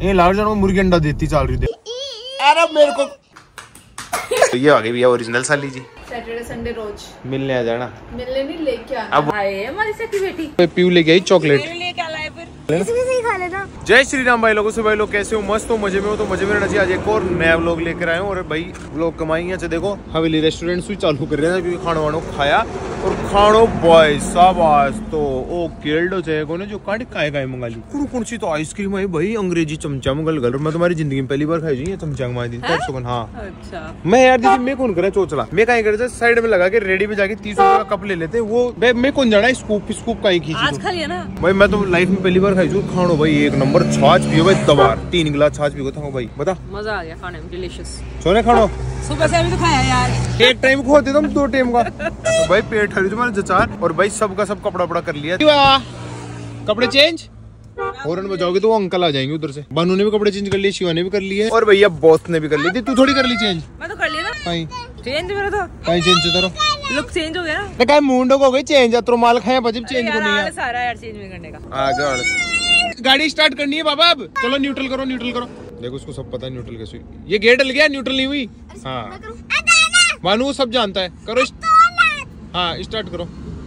ये लाल जान मुर्गी अंडा देती चल रही थी। अरे मेरे को तो ये आ गई भैया ओरिजिनल साली जी। सैटरडे संडे रोज मिलने आ जाना। मिलने नहीं लेके आना। अब आए हमारी सखी बेटी पीयू लेके आई चॉकलेट। लेके आ लाए फिर खा लेना। जय श्री राम भाई लोगों से। भाई लोग कैसे हो? मस्त हो, मजे में हो? तो मजे में रहना चाहिए। आज एक और नया व्लॉग लेकर आए हो। और भाई व्लॉग कमाई है देखो हवेली रेस्टोरेंट से चालू कर रहे हैं क्योंकि खाना वाणो खाया और खानो भाई साहब आज तो ओ केल्डो जाएगा ने जो काटी काय मंगा ली कौन सी तो आइसक्रीम है भाई अंग्रेजी चमचा मंगल गल। मैं तुम्हारी जिंदगी में पहली बार खाई जी चमचा मंगा दी। हाँ अच्छा मैं यार दीदी मैं कौन करे चोचला मैं कहीं करे साइड में लगा के रेडी में जाके 30 रुपए का कप ले लेते वो मैं कौन जाना स्कूप कहीं खींची आज खा लिया ना भाई। मैं तो लाइफ में पहली बार खाई खानो भाई एक नंबर छाछ पियो भाई दबार 3 गिलास छाछ पियो था भाई। बता मजा आ गया खाने में डिलीशियस। सोने खानो सुबह से अभी तो खाया यार एक टाइम को होते तुम 2 टाइम का तो भाई पेट हरी तुम्हारे जचार। और भाई सबका सब कपड़ा पड़ा कर लिया कपड़े चेंज हॉर्न बजाओगे तो वो अंकल आ जाएंगे उधर से। बानू ने भी कपड़े चेंज कर लिए शिवा ने भी कर लिए और भैया बॉस ने भी कर ली थी। तू थोड़ी कर ली चेंज? मैं तो कर लिया ना कहीं चेंज मेरा तो कहीं चेंज करो लुक चेंज हो गया ना तो कहीं मुंडो को हो गई चेंज तो माल खाए बजब चेंज को नहीं है सारा यार चेंज में करने का। आगे गाड़ी स्टार्ट करनी है बाबा। अब चलो न्यूट्रल करो देखो उसको सब पता है न्यूट्रल कैसे हुई। ये गेट डल गया न्यूट्रल नहीं हुई। हाँ मानू सब जानता है। करो हाँ स्टार्ट करो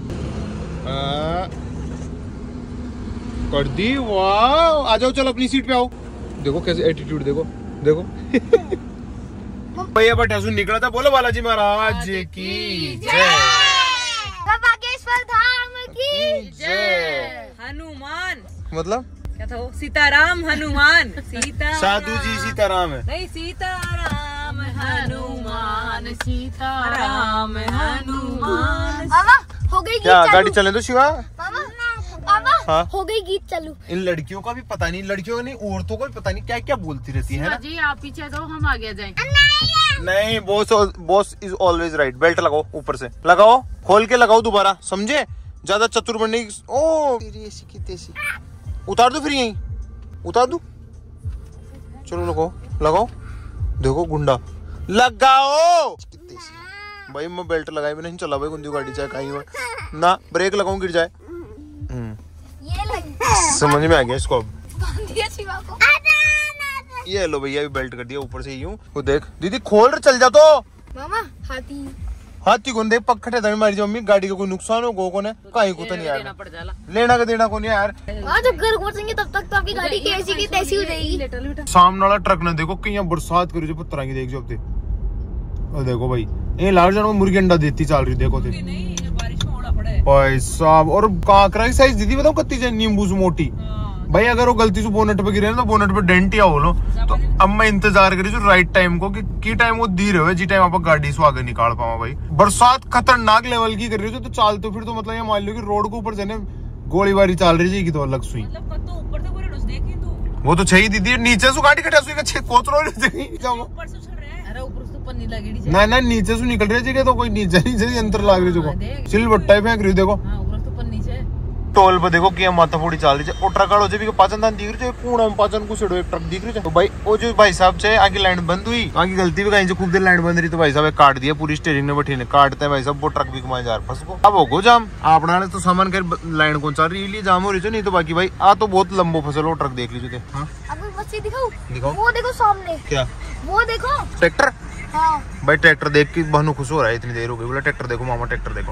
कर दी। वाह आ जाओ चलो अपनी सीट पे आओ। देखो कैसे एटीट्यूड देखो भैया बटासु निकला था। बोलो बालाजी महाराज की जय बागेश्वर धाम की जय। हनुमान मतलब क्या था वो? सीताराम हनुमान साधु जी सीताराम है नहीं सीताराम हनुमान सीताराम हनुमान। मामा हो गई क्या गीत गाड़ी चालू। चले तो शिवा मामा हाँ? हो गई गीत चालू। इन लड़कियों का भी पता नहीं लड़कियों ने औरतों को भी पता नहीं क्या क्या बोलती रहती है ना। जी आप पीछे दो हम आगे जाएं। नहीं boss is always right. Belt लगाओ ऊपर से लगाओ खोल के लगाओ दोबारा समझे ज्यादा चतुर बनने की। ओ ऐसी की तैसी उतार दो फिर यहीं उतार दो। चलो लगाओ देखो गुंडा लगाओ भाई। मैं बेल्ट लगाए भी नहीं चला भाई गुंदी गाड़ी चाहे कहीं ना ब्रेक लगाऊं गिर जाए। समझ में आ गया इसको अब। ये लो भैया भी बेल्ट कर दिया ऊपर से यूं। वो देख दीदी खोल रहे चल जा तो मामा हाथी को देख पक्खटे था हमारी मम्मी गाड़ी का कोई नुकसान हो गो ने कहीं को तो नहीं यार लेना का देना को नहीं यार। जब घर पहुंचेंगे तब तक तो आपकी गाड़ी कैसी की तैसी हो जाएगी। सामने वाला ट्रक ने देखो कहीं बरसात करी जो पुत्रा की देख जो अब देखो भाई ये लाल जान मुर्गी अंडा देती चल रही देखो भाई साहब। और काकरा की साइज दीदी बताओ कत्ती चाहिए नींबू से मोटी भाई। अगर वो गलती से बोनट पे गिरे ना तो बोनट पे डेंट या हो लो तो अब मैं इंतजार करी जो राइट टाइम को कि टाइम वो दी रहे जी टाइम आप गाड़ी से आगे निकाल पाओ भाई। बरसात खतरनाक लेवल की कर रही हो तो चालते फिर तो मतलब ये मान लो कि रोड के ऊपर जाने गोलीबारी चल रही है तो अलग सुई वो तो चाहिए दीदी नीचे से गाड़ी कटा सुई कोच ना नीचे से निकल रही है तो कोई नीचे अंतर लाग रही है सिल बट्टा फेंक रही देखो टोल पे देखो क्या माथा फोड़ी चल रही है। और ट्रक वालों से भी पाचन दान दिख रही है पूरा पाचन को सेड़ो एक ट्रक दिख रही है तो भाई वो जो भाई साहब से आगे लाइन बंद हुई आगे गलती भी कहीं से खूब देर लाइन बंद रही तो भाई साहब काट दिया पूरी स्टेरिंग ने बैठी ने काटते हैं भाई साहब वो ट्रक भी घुमाए जा रहा फंस को। अब होगो जाम अपना तो सामान कर लाइन कौन चल रही है जाम हो रही नहीं तो बाकी भाई आ तो बहुत लंबो फसल हो ट्रक देख लीजिए। दिखाओ वो देखो सामने क्या वो देखो ट्रैक्टर। हाँ भाई ट्रैक्टर देख के बहनों खुश हो रहा है इतनी देर हो गई बोला ट्रैक्टर देखो मामा ट्रैक्टर देखो।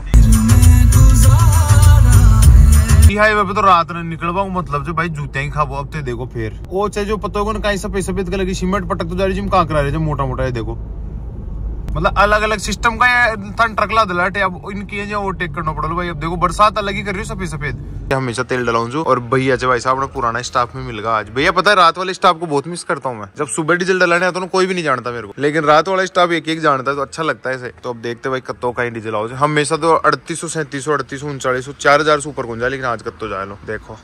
हाईवे पे तो रात ने निकलवा मतलब जो भाई जूते ही खाबो अब तो देखो फिर वो चाहे जो पता होगा ना कहीं सफेद कलर की सीमेंट पटक तो जा रही जिम कहाँ करा रहे मोटा मोटा है देखो मतलब अलग अलग सिस्टम का ट्रक ला दिलाटे अब इनकी जो ओवरटेक करना पड़ा भाई। अब देखो बरसात अलग ही कर रही है सफेद हमेशा तेल डलाऊं जो। और भैया भाई साहब ने पुराना स्टाफ में मिल गया आज। भैया पता है रात वाले स्टाफ को बहुत मिस करता हूँ मैं। जब सुबह डीजल डलाने आता हूँ कोई भी नहीं जानता मेरे को लेकिन रात वाला स्टाफ एक जानता है तो अच्छा लगता है इसे। तो अब देखते भाई कत्तो का डीजल आओ हमेशा तो 3800 3700 3800 3900 4000 से ऊपर कौन जाए लेकिन आज कत्तो जाए लो देखो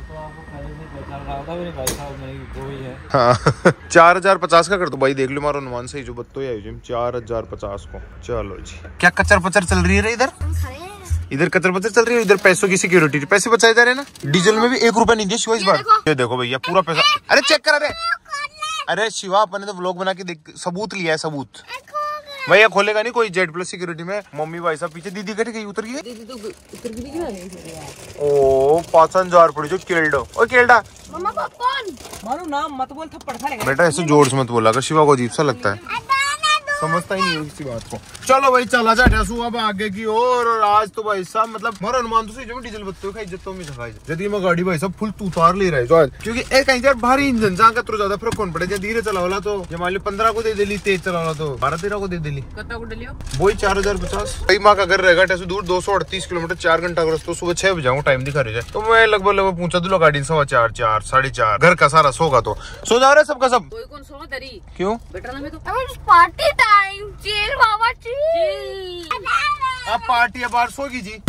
हाँ 4050 का कर दो भाई देख लो मारो अनुमान सही जो बत्तो है जिम 4050 को। चलो जी क्या कचर पचर चल रही है इधर कचर पचर चल रही है इधर पैसों की सिक्योरिटी पैसे बचाए जा रहे हैं ना। डीजल में भी 1 रुपया नहीं दिया शिवा इस बार। ये देखो भैया पूरा पैसा अरे चेक करा अरे शिवा अपने तो व्लॉग बना के देख सबूत लिया है सबूत भाई ये खोलेगा नहीं कोई। जेड प्लस सिक्योरिटी में मम्मी भाई साहब पीछे। दीदी कट गई, उतर गई। दीदी तो उतर गई क्यों? ओ 5,000 पड़ी जो केल्डो। ओ केल्डा मम्मा पॉपकॉर्न। मानो नाम मत बोल, थप्पड़ खा लेगा बेटा। ऐसे जोर से मत बोला कर, शिवा को अजीब सा लगता है, समझता ही नहीं है किसी बात को। चलो भाई चला जा अब आगे की और आज तो भाई साहब मतलब हमारा अनुमान तो सही जो डीजल बत्तों का इज्जत तो में सखाई जदी में गाड़ी भाई साहब फुल उतार ले रहा है जो आज, क्योंकि एक कहीं यार भारी इंजन जहाँ का तो ज्यादा फर्क कौन पड़े। धीरे चला वाला तो ये मान लो 15 को दे दिली, तेज चला वाला तो 12-13 को दे दिली। कितना को डलियो वही 4050। भाई माँ का घर रहेगा टैसू दूर 238 किलोमीटर 4 घंटा का रास्ता। सुबह 6 बजे टाइम दिखा रही है तो मैं लगभग पहुंचा दूंगा गाड़ी 4:15 4 4:30 घर का सारा सोगा तो सो जा रहा है सबका सब। कोई कौन सो दरी क्यों बेटा में तो पार्टी टाइम। चिल बाबा चिल। अब पार्टी अब बाहर सोगी जी।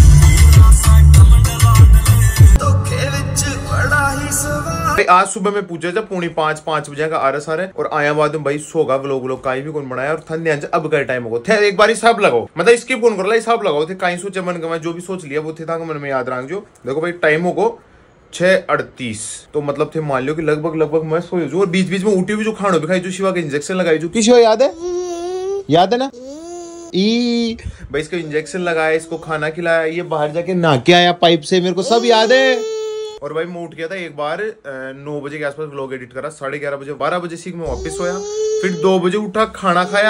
भाई आज सुबह में पूछा जब 4:45 बजे का RS है और आया बाद में भाई सोगा व्लॉग कहीं भी कौन बनाया और ठंडे अब का टाइम हो थे एक बार हिसाब लगाओ मतलब स्किप कौन कर हिसाब लगाओ थे कहीं सोचे मन का जो भी सोच लिया वो थे था मन में याद रख जो। देखो भाई टाइम होगा 6:38 तो मतलब थे मान लो कि लगभग मैं सोई जो और बीच बीच में उठी हुई जो खानों भी खाई जो शिवा के इंजेक्शन लगाई जो किसी याद है ना ई भाई इसको इंजेक्शन लगाया इसको खाना खिलाया ये बाहर जाके नहा के आया पाइप से मेरे को सब याद है। और भाई मैं उठ गया था एक बार 9 बजे के आसपास व्लॉग एडिट करा 11:30 बजे 12 बजे सीख में वापस सोया फिर 2 बजे उठा खाना खाया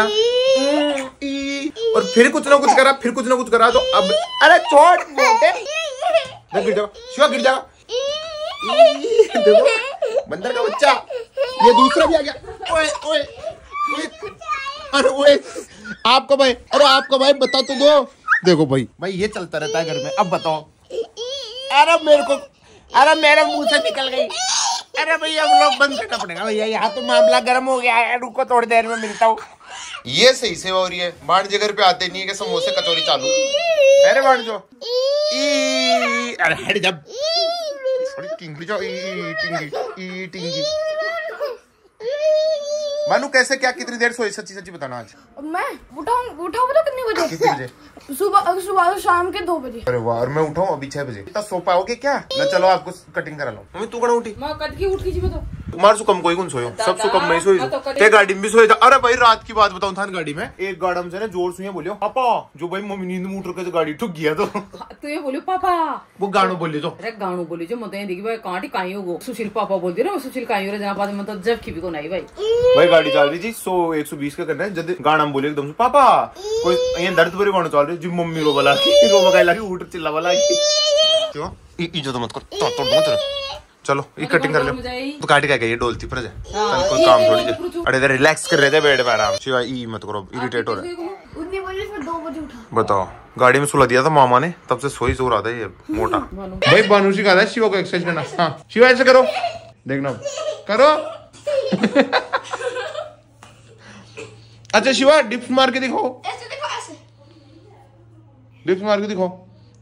और फिर कुछ ना कुछ करा तो अब अरे छोड़ गिर जाओ शिवा गिर जाओ देखो बंदर का बच्चा ये दूसरा भी आ गया। ओए ओए अरे ओए आपका भाई अरे आपका भाई बता तो दो। देखो भाई ये चलता रहता है घर में। अब बताओ अरे मेरे मुंह से निकल गई। अरे भैया हम लोग बंद करना पड़ेगा भैया यहाँ तो मामला गर्म हो गया है। रुको थोड़ी देर में मिलता हूँ। ये सही सेवा हो रही है। भांजे घर पे आते नहीं है कि समोसे कचौरी चालू। अरे भांजो अरे हट जब टिंगी मानू कैसे क्या कितनी देर सोई सच्ची बताना आज। मैं उठाऊं पता कितने बजे? कितने बजे? सुबह शाम के 2 बजे। अरे वाह और मैं उठाऊं अभी 6 बजे तो सो पाओगे क्या? ना चलो आपको कटिंग करा लो। मम्मी तू कड़ा उठी मैं कद की उठ की जी बताओ तुम्हारे सुकम कोई कौन सोयो सब सुकम मैं सोई ते गाड़ी में भी सोए था। अरे भाई रात की बात बताऊं था गाड़ी में एक गाड़ी से ना जोर सुनिए बोलियो पापा जो भाई मम्मी नींद में उठ के गाड़ी ठुक गया तो तू ये बोलियो पापा वो गानो बोलियो जो अरे गानो बोलियो जो मत देखी भाई कांटी काई होगो सुशील पापा बोल दे रहा सुशील काई हो जहां बाद में तो जब की भी को नहीं भाई गाड़ी चल रही थी 100-120 का करना है जब गाना बोले एकदम से पापा कोई ये दर्द भरे गाना चल रही जी मम्मी रो बोला रो मगाई लगी उठ चिल्ला बोला क्यों इज्जत मत कर चलो ये कटिंग कर लो तो काटी का ये डोलती पर चल कोई काम थोड़ी अरे इधर रिलैक्स कर रहे थे बेड पे आराम शिवा ई मत करो इरिटेट हो रहा है। उतनी बजे फिर 2 बजे उठा। बताओ गाड़ी में सुला दिया था मामा ने तब से सोई सो रहा था ये मोटा। भाई बानू सिखा था शिवा को एक्सरसाइज करना। हाँ शिवा ऐसे करो देखना करो अच्छा शिवा डिप्स मार के दिखाओ ऐसे देखो ऐसे डिप्स मार के दिखाओ।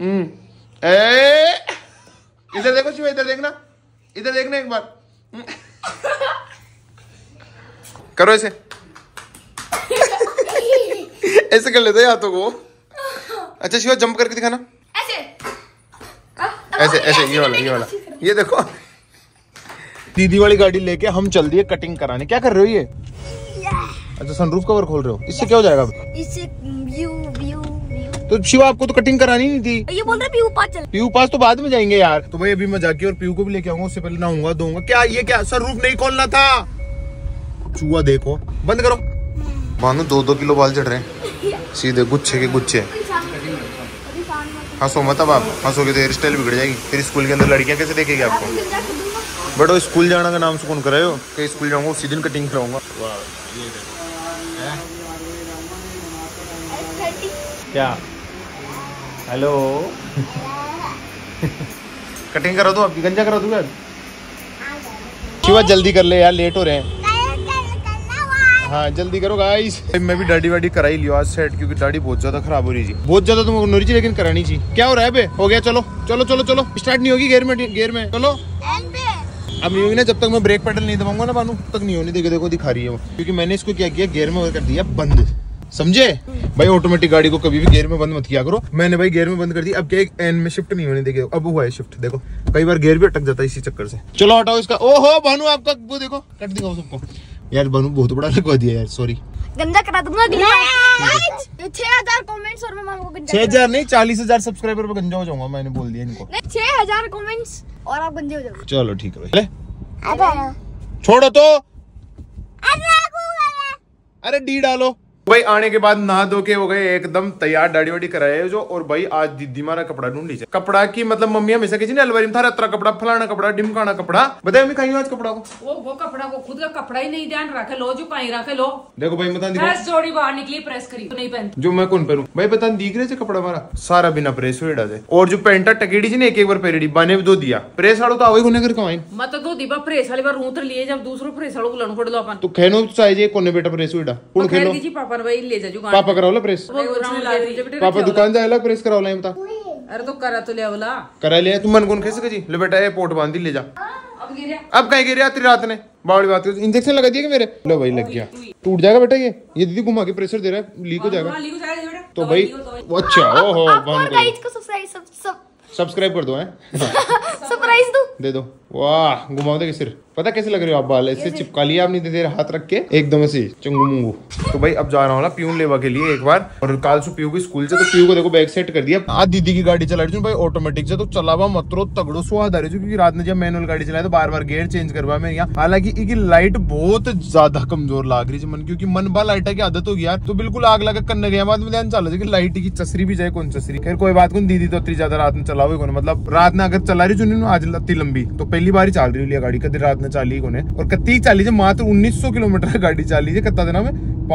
इधर देखो शिवा इधर देखना एक बार करो ऐसे ऐसे कर लेते हाथों को। अच्छा शिवा जंप करके दिखाना ऐसे ये वाला ये देखो दीदी वाली गाड़ी लेके हम चल दिए कटिंग कराने। क्या कर रहे हो ये? अच्छा सनरूफ कवर खोल रहे हो इससे क्या हो जाएगा? इससे व्यू तो शिवा आपको तो कटिंग करानी नहीं थी। ये बोल रहे पीयू पास चल। पीयू पास तो बाद में जाएंगे यार। तो भाई अभी मैं जाके और पीयू को भी लेके आऊंगा उससे पहले नहाऊंगा धोऊंगा। क्या ये क्या सनरूफ नहीं खोलना था? चूहा देखो बंद करो। मानो 2-2 किलो बाल चढ़ रहे हैं सीधे गुच्छे के गुच्छे। हंसो मत अब आप हंसोगे तो हेयर स्टाइल बिगड़ जाएगी। फिर स्कूल के अंदर लड़कियां कैसे देखेगी आपको? बट स्कूल जाना का नाम सुकून कराए हो कि स्कूल जाऊंगा उसी दिन कटिंग कराऊंगा। क्या हेलो कटिंग करा दो आपकी गंजा करा दूंगा। शिवा जल्दी कर ले यार लेट हो रहे हैं। हाँ जल्दी करो गाइस। मैं भी दाढ़ी वाड़ी करा ही लियो आज सेट क्योंकि दाढ़ी बहुत ज्यादा खराब हो रही थी बहुत ज्यादा तुमको नोरी थी लेकिन करानी चाहिए। क्या हो रहा है बे? हो गया चलो स्टार्ट नहीं होगी गेयर में चलो। अब नहीं होगी ना जब तक मैं ब्रेक पेडल नहीं दबाऊंगा ना बानू तब नहीं होनी। देखो दिखा रही है वो क्योंकि मैंने इसको क्या किया गियर में कर दिया बंद। समझे भाई ऑटोमेटिक गाड़ी को कभी भी गियर में बंद मत किया करो। मैंने भाई गियर में बंद कर दी। अब क्या एक एन में शिफ्ट नहीं होने देगी। अब हुआ है शिफ्ट देखो कई बार गियर भी अटक जाता है इसी चक्कर से। चलो हटाओ इसका। ओहो भानु आपका वो देखो कट दिखाओ सबको यार। भानु बहुत बड़ा लगवा दिया यार सॉरी। गंदा करा दूंगा अगली बार। 6000 कमेंट्स और मैं मामा को गंजा 6000 नहीं 40,000 सब्सक्राइबर पे गंजा हो जाऊंगा, मैंने बोल दिया इनको। 6000 कमेंट्स और आप गंजे हो जाओगे। चलो ठीक है भाई, छोड़ो तो, अरे डी डालो भाई। आने के बाद नहा धो के हो गए एकदम तैयार, दाढ़ी वाड़ी कराए जो। और भाई आज दीदी मारा कपड़ा ढूंढी से, कपड़ा की मतलब मम्मी हमेशा किसी ने अलमारी में था रत्रा कपड़ा, फलाना कपड़ा, ढिमकाना कपड़ा। बताए मम्मी कहीं आज कपड़ा को वो कपड़ा को खुद का कपड़ा ही नहीं ध्यान रखे लो, जो कहीं रखे लो। देखो भाई बता प्रेस जोड़ी बाहर निकली, प्रेस करी तो नहीं पहनती। जो मैं कौन पहनूं भाई, बता दिख रहे थे कपड़ा हमारा सारा बिना प्रेस हुए डाले। और जो पेंटा टकेड़ी जी ने एक बार पेरेडी बाने दो दिया, प्रेस वालों तो आवई घर कमाई मत दो दीपा प्रेस वाली बार रूतर लिए, जब दूसरों प्रेस वालों को लड़ पड़ लो अपन तो खेनो चाहिए कोने बेटा प्रेस हुई कौन खेलो जी पापा ने भाई ले जा पापा कराओला प्रेस, पापा दुकान जाए प्रेस कराओला बता। अरे तो करा तो ले बोला करा लिया तुम मन कौन खेस जी ले बेटा ये पोट बांध ले जा। अब कहीं गिर तेरी रात ने बावड़ी बात इंजेक्शन लगा दिया कि मेरे, लो भाई लग गया, टूट जाएगा बेटा ये दीदी घुमा के प्रेशर दे रहा है, लीक हो जाएगा तो भाई। अच्छा ओहो सब्सक्राइब कर दो, सरप्राइज दे दो। वाह घुमाओ दे सिर, पता कैसे लग रहे हो आप, बाल ऐसे चिपका लिया आपने, दे हाथ रख के एकदम ऐसे चंगू मुंगू। तो भाई अब जा रहा हूँ प्यून लेवा के लिए एक बार, और काल से पीयू की स्कूल से, तो पीयू को देखो बैग सेट कर दिया। आज दीदी की गाड़ी चला रही हूँ भाई ऑटोमेटिक से, तो चलावा मतरो तगड़ो स्वाद आ रही, क्योंकि रात में जब मैनुअल गाड़ी चलाया तो बार बार गेयर चेंज करवा मैं यहाँ। हालांकि इसकी लाइट बहुत ज्यादा कमजोर लाग रही है मन, क्योंकि मन बा लाइट की आदत होगी यार, तो बिल्कुल आग लगा करने गया बाद में ध्यान चला कि लाइट की चसरी भी जाए कौन चसरी। खैर कोई बात कौन, दीदी तो इतनी ज्यादा रात में चला हुई, मतलब रात में अगर चला रही चुनी आज इतनी लंबी, तो पहली बार ही चल रही लिया गाड़ी, कभी रात में चाली कोने, और कत्ती चाली मात्र 1900 किलोमीटर गाड़ी चाली कत्ता देना में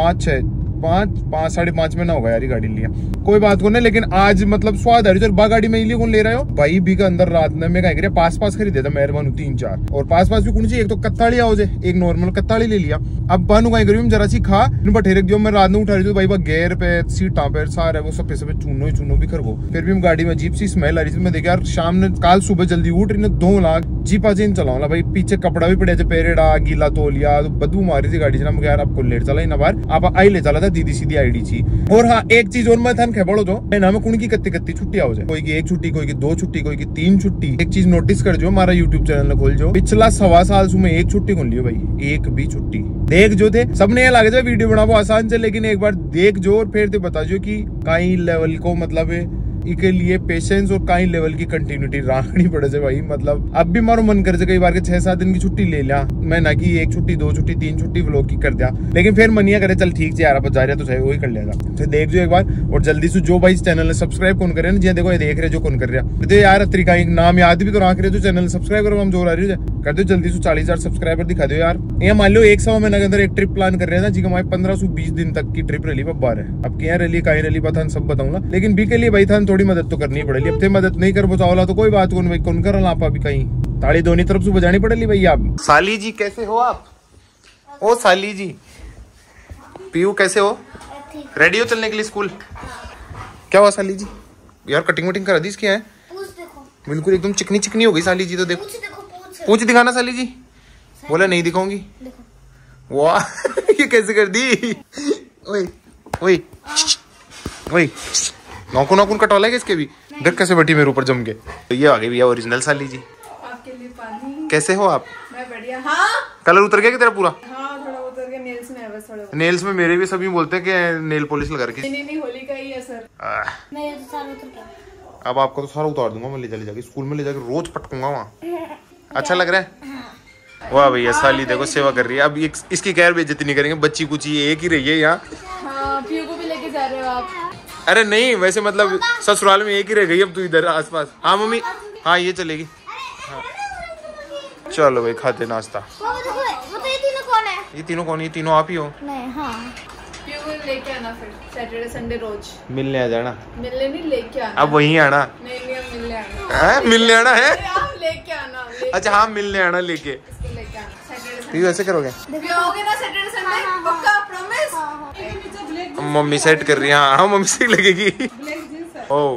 5-5:30 में ना होगा यार गाड़ी लिया। कोई बात को नहीं, लेकिन आज मतलब स्वाद आ रही है। गाड़ी में लिए कौन ले रहा हो भाई, भी का अंदर रात में मैं कह पास खरीदे था मेहरबान 3-4, और पास भी कौन चाहिए, एक तो कत्ताड़ी आओ एक नॉर्मल कत्ताड़ी ले लिया। अब बानू कहीं करी जरा सी खा बठेरे दियो, मैं रात में उठा रही थी भाई गेयर पे सीटा पे सारे वो सब चूनो भी खरगो, फिर भी गाड़ी में अजीब सी स्मेल आ रही थी। मैं देखा यार शाम ने काल सुबह जल्दी उठ रही 2 लाख जीपा चेन चलाऊंगा भाई, पीछे कपड़ा भी पड़े पेरेडा गीला तोलिया, तो बदबू मारी थी गाड़ी से ना, मैं यार आपको लेट चला ही ना बाहर, आप आई ले चला था दीदी सीधी आईडी थी। और हाँ एक चीज और मैं थान खेबड़ो जो ना में कुण की कत्ती छुट्टी हो जाए, कोई की 1 छुट्टी, कोई की 2 छुट्टी, कोई की 3 छुट्टी। एक चीज नोटिस कर जो हमारा यूट्यूब चैनल खोल जो, पिछला 1.25 साल में 1 छुट्टी खोल लियो भाई, 1 भी छुट्टी देख जो थे सबने ये लगे थे वीडियो बनाओ आसान से, लेकिन एक बार देख जो और फिर तो बता जो कि कई लेवल को मतलब के लिए पेशेंस और कई लेवल की कंटिन्यूटी रखनी पड़े से भाई। मतलब अब भी मारो मन कर कई बार के 6-7 दिन की छुट्टी ले लिया मैं, ना कि 1 छुट्टी 2 छुट्टी 3 छुट्टी व्लॉग की कर दिया, लेकिन फिर मनिया करे चल ठीक है यार आप जा रहे तो सही वही कर लेगा। तो देख जो एक बार, और जल्दी से जो भाई चैनल ने सब्सक्राइब कौन करे ना, जी देखो ये देख रहे जो कौन कर रहा तो यार तरीका नाम याद भी तो रख रहे, जो चैनल सब्सक्राइब करो हम जोर आ रही है कर दो जल्दी से 40,000 सब्सक्राइबर दिखा दो यार। ये मान लो 1 सवा महीने के अंदर एक ट्रिप प्लान कर रहे हैं जी, हमारे 1520 दिन तक की ट्रिप रही बार है। अब क्या रही कहीं रही बात सब बताऊंगा, लेकिन बी के लिए भाई थान थोड़ी मदद तो करनी पड़ेगी। अब थे मदद नहीं कर बचाओला तो कोई बात कौन भाई कौन कर आप अभी कहीं ताली दोनों तरफ से बजानी पड़ेगी भाई। आप साली जी कैसे हो आप, ओ साली जी, पीयू कैसे हो, रेडी हो चलने के लिए स्कूल? क्या हुआ साली जी यार, कटिंग वटिंग करा दी इसकी है बिल्कुल एकदम चिकनी चिकनी हो गई साली जी, तो देखो पूछ दिखाना साली जी, बोला नहीं दिखाऊंगी, वाह ये कैसे कर दी, ओए ओए ओए नौकू नौकून कटवाला है इसके भी, देख कैसे बैठी मेरे ऊपर जम के। तो ये आ गई भैया ओरिजिनल साली जी, आपके लिए पानी। कैसे हो आप? मैं बढ़िया। हाँ कलर उतर गया कि तेरा पूरा? हाँ थोड़ा उतर गया, नेल्स में है बस थोड़ा। नेल्स में मेरे भी सभी बोलते हैं कि नेल पॉलिश लगा रखी। नहीं होली का ही है सर। मेरे तो सारा उतर गया। अब आपको तो सारा उतार दूंगा मैं, ले जाके स्कूल में ले जाके रोज पटकूंगा वहाँ। अच्छा लग रहा है? वाह भैया साली देखो सेवा कर रही है। अब इसकी खैर बेइज्जती नहीं करेंगे, बच्ची कुची एक ही रही है यहाँ। पीयू को भी लेके जा रहे हो आप? अरे नहीं वैसे मतलब ससुराल में एक ही रह गई, अब तू इधर आसपास। हाँ मम्मी हाँ ये चलेगी। हाँ। चलो भाई खाते नाश्ता। ये तीनों कौन है? ये तीनों आप ही हो? नहीं हाँ। पीयू को लेके आना फिर सैटरडे संडे रोज मिलने आ जाना। मिलने नहीं लेके आना। अब वहीं आना? नहीं मिलने आना। मिलने आना है? लेके आना। अच्छा हाँ मिलने आना लेके आना। ऐसे करोगे? ना सैटरडे संडे पक्का प्रॉमिस। मम्मी सेट कर रही है। हाँ मम्मी से लगेगी। ओ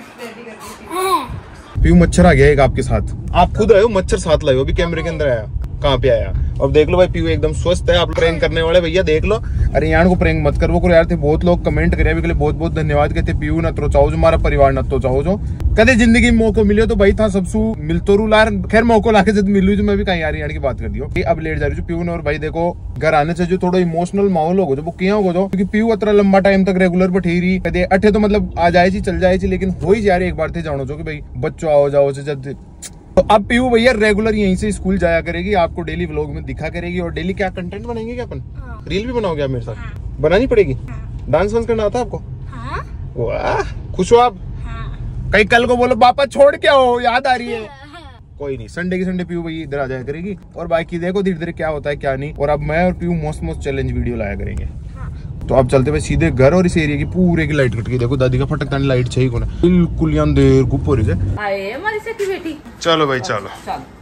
पीयू मच्छर आ गया एक आपके साथ, आप खुद आए हो मच्छर साथ लाए हो, अभी कैमरे के अंदर आया। कहाँ पे आया। अब देख लो भाई पीयू एकदम स्वस्थ है। आप प्रैंक करने वाले भैया देख लो, अरे यार को प्रैंक मत कर वो करो यार। थे बहुत लोग कमेंट करे अभी के लिए बहुत बहुत धन्यवाद कहते पीयू न तो चाहो जो हमारा परिवार न तो चाहो जो कदे जिंदगी में मौको मिले तो भाई था सबसू मिलतो रू लार। खैर मौको लाके जब मिलू जो मैं भी कहीं यार की बात कर दियो। अब लेट जा रही हूँ पीयू ने। और भाई देखो घर आने से जो थोड़ा इमोशनल माहौल होगा जो वो क्या होगा जो, क्योंकि पीयू इतना लंबा टाइम तक रेगुलर बैठी रही कदे अठे तो मतलब आ जाए चल जाए, लेकिन हो ही जा रही एक बार थे जानो जो कि भाई बच्चों आओ जाओ से जब। तो अब पीयू भैया रेगुलर यहीं से स्कूल जाया करेगी, आपको डेली व्लॉग में दिखा करेगी। और डेली क्या कंटेंट बनाएंगे क्या अपन? रील भी बनाओगे आप मेरे साथ? बनानी पड़ेगी। डांस वांस करना आता आपको? वाह खुश हो आप? कहीं कल को बोलो पापा छोड़ के आओ याद आ रही है। कोई नहीं, संडे की संडे पीयू भैया इधर आ जाया करेगी। और बाकी देखो धीरे धीरे क्या होता है क्या नहीं। और अब मैं और पीयू मस्त चैलेंज वीडियो लाया करेंगे। तो अब चलते हुए सीधे घर और इस एरिया की पूरे की लाइट कट गई। देखो दादी का फटकता लाइट चाहिए कोना बिल्कुल अंधेर गुप हो रही है। हमारी सखी बेटी चलो भाई चलो।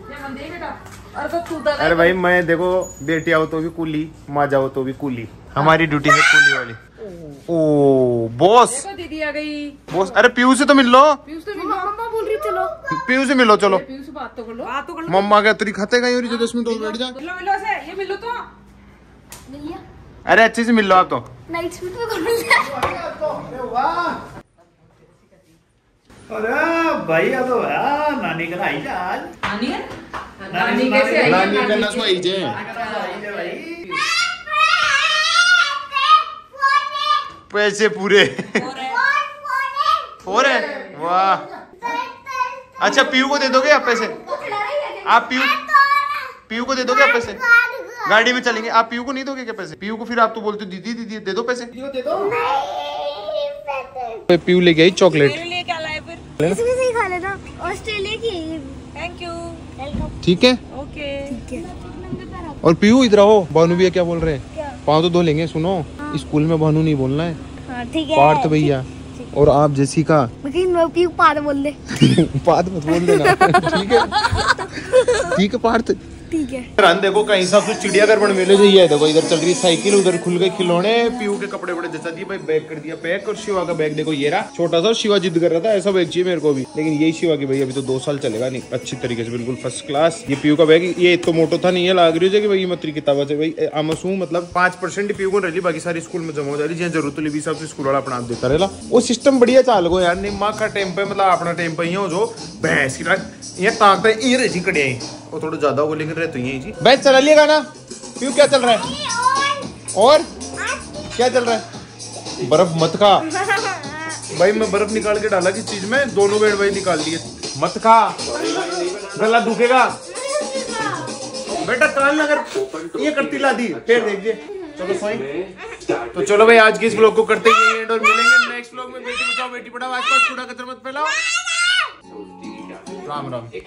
अरे भाई मैं देखो बेटी आओ तो भी कूली, माँ जाओ तो भी कूली, हमारी ड्यूटी है कूली वाली। ओ बॉस दीदी आ गई। बॉस अरे पीयू से तो मिल लो। पीयू से मिलो, मम्मा बोल रही चलो। पीयू से मिलो चलो। पीयू से बात तो कर लो, बात तो कर लो। मम्मा क्या तेरी खाते का 10 मिनट और बैठ जा। मिलो से ये मिलो तो मिलिया अरे अच्छे से मिल लो आप तो। नाइट स्पीड में कर लिया। अरे भाई अब तो नानी का आई आज। नानी कैसे आई? नानी का नसवा आई जे पैसे पूरे हो रहे। वाह अच्छा पीयू को दे दोगे आप पैसे? आप पीयू को दे दोगे आप पैसे? गाड़ी में चलेंगे। आप पीयू को नहीं दोगे क्या पैसे? पीयू को फिर आप तो बोलते हो दीदी दीदी दे दो पैसे। पीयू लेके आई चॉकलेट। इसमें से ही खा लेना, ऑस्ट्रेलिया की। Thank you. ठीक है ओके। और पीयू इधर आओ। भानु भैया क्या बोल रहे हैं? पाँव तो धो लेंगे। सुनो स्कूल में भानु नहीं बोलना है, ठीक है पार्थ भैया। और आप जैसी का पीयू पार्थ बोल दे। पार्थ मत बोल देना। ठीक है पार्थ ठीक है। रन देखो कहीं सब कुछ चिड़ियाघर बन मेले जाइए है। देखो इधर चल रही साइकिल, उधर खुल गए खिलौने। पीयू के कपड़े बड़े जैसा दिए भाई, बैग कर दिया पैक। और शिवा का बैग देखो ये रहा छोटा सा। शिवा जिद कर रहा था ऐसा बैग चाहिए मेरे को भी, लेकिन यही शिवा की भाई अभी तो 2 साल चलेगा नहीं अच्छी तरीके से बिल्कुल फर्स्ट क्लास। ये पीयू का बैग ये तो मोटो था नहीं, ये लाग रही है कि भाई मतरी किताबा से भाई आमसू मतलब 5% पीयू को रही, बाकी सारी स्कूल में जमा हो जा रही है। जरूरत भी हिसाब से स्कूल वाला अपना देता रहेगा। वो सिस्टम बढ़िया चाल गो यार। निम्मा का टाइम पे मतलब अपना टाइम पे हो जो भैंस ये ताकत ये रही कड़िया वो थोड़ा ज्यादा हो लेकिन रहते ही बैच चला लिएगा ना। पीयू क्या चल रहा है? और क्या चल रहा है? बर्फ मत खा भाई। मैं बर्फ निकाल के डाला किस चीज में? दोनों बेड भाई निकाल लिए। मत खा गला दुखेगा बेटा। कान अगर ये करती ला दी फिर देखिए। चलो सोई। तो चलो भाई आज के इस ब्लॉग को करते हैं एंड और मिलेंगे नेक्स्ट ब्लॉग में। बेटी बचाओ बेटी पढ़ाओ, आसपास कूड़ा कचरा मत फैलाओ। राम राम।